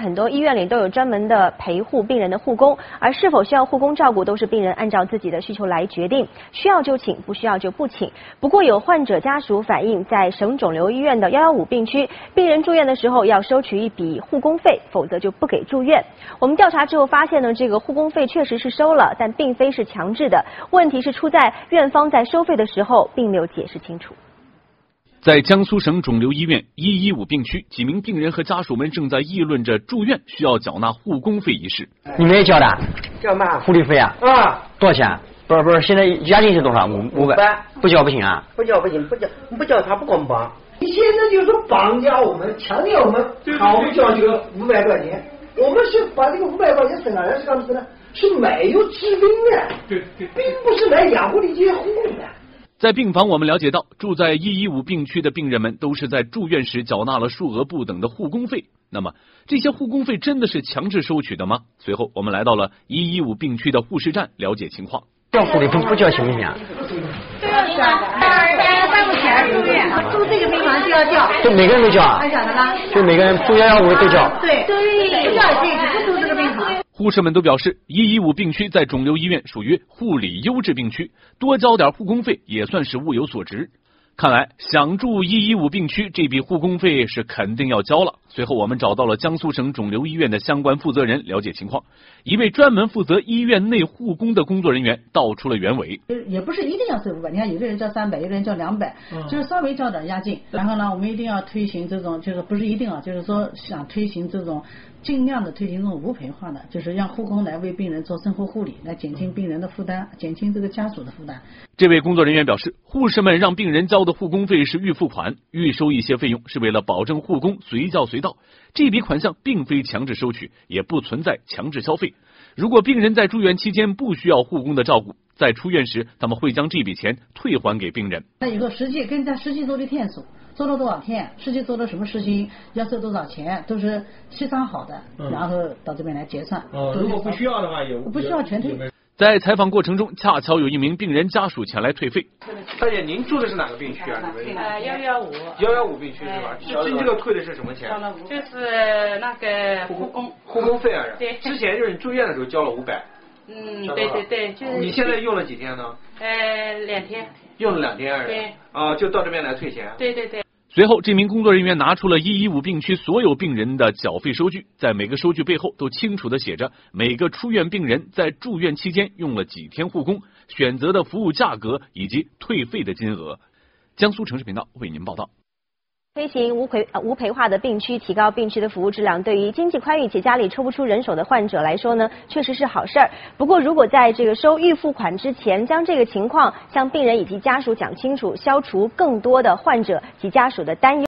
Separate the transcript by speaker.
Speaker 1: 很多医院里都有专门的陪护病人的护工，而是否需要护工照顾，都是病人按照自己的需求来决定，需要就请，不需要就不请。不过有患者家属反映，在省肿瘤医院的115病区，病人住院的时候要收取一笔护工费，否则就不给住院。我们调查之后发现呢，这个护工费确实是收了，但并非是强制的，问题是出在院方在收费的时候并没有解释清楚。
Speaker 2: 在江苏省肿瘤医院115病区，几名病人和家属们正在议论着住院需要缴纳护工费一事。
Speaker 3: 你们也交的？
Speaker 4: 交嘛？
Speaker 3: 护理费啊？
Speaker 4: 啊。
Speaker 3: 多少钱？不是，现在押金是多少？500。不交不行啊？
Speaker 4: 不交不行，不交他不公帮。你现在就说绑架我们，强调我们好不交这个500块钱，我们是把这个500块钱省下来是干什么呢？是没有治病的，并不是来养护理这些护理的。
Speaker 2: 在病房，我们了解到，住在115病区的病人们都是在住院时缴纳了数额不等的护工费。那么，这些护工费真的是强制收取的吗？随后，我们来到了115病区的护士站了解情况。
Speaker 3: 交护理费不交行不行啊？
Speaker 5: 这个是3块钱住院，住这个病房就要交。
Speaker 3: 就每个人都交啊？
Speaker 5: 咋的了？
Speaker 3: 就每个人住115都交。
Speaker 5: 对，不交也可以，不住这个病房。
Speaker 2: 护士们都表示，115病区在肿瘤医院属于护理优质病区，多交点护工费也算是物有所值。看来想住115病区，这笔护工费是肯定要交了。随后我们找到了江苏省肿瘤医院的相关负责人了解情况，一位专门负责医院内护工的工作人员道出了原委。
Speaker 6: 也不是一定要收500，你看有的人交300，有的人交200，就是稍微交点押金。然后呢，我们一定要推行这种，就是不是一定啊，就是说想推行这种，尽量的推行这种无赔化的，就是让护工来为病人做生活护理，来减轻病人的负担，减轻这个家属的负担。
Speaker 2: 这位工作人员表示，护士们让病人交的护工费是预付款，预收一些费用是为了保证护工随叫随到，这笔款项并非强制收取，也不存在强制消费。如果病人在住院期间不需要护工的照顾，在出院时他们会将这笔钱退还给病人。
Speaker 6: 他有个实际做的天数，做了多少天，实际做了什么事情，要收多少钱，都是协商好的，然后到这边来结算。
Speaker 7: 如果不需要的话，也
Speaker 6: 不需要全退。
Speaker 2: 在采访过程中，恰巧有一名病人家属前来退费。
Speaker 7: 大姐，您住的是哪个病区啊？115病区是吧？这个退的是什么钱？
Speaker 8: 就是那个护
Speaker 7: 工费啊。
Speaker 8: 对。
Speaker 7: 之前就是你住院的时候交了500。
Speaker 8: 对，就是。
Speaker 7: 你现在用了几天呢
Speaker 8: ？2天。
Speaker 7: 用了2天。
Speaker 8: 对。
Speaker 7: 啊，就到这边来退钱。
Speaker 8: 对。
Speaker 2: 随后，这名工作人员拿出了115病区所有病人的缴费收据，在每个收据背后都清楚地写着每个出院病人在住院期间用了几天护工，选择的服务价格以及退费的金额。江苏城市频道为您报道。
Speaker 1: 推行无赔化的病区，提高病区的服务质量，对于经济宽裕且家里抽不出人手的患者来说呢，确实是好事儿。不过，如果在这个收预付款之前，将这个情况向病人以及家属讲清楚，消除更多的患者及家属的担忧。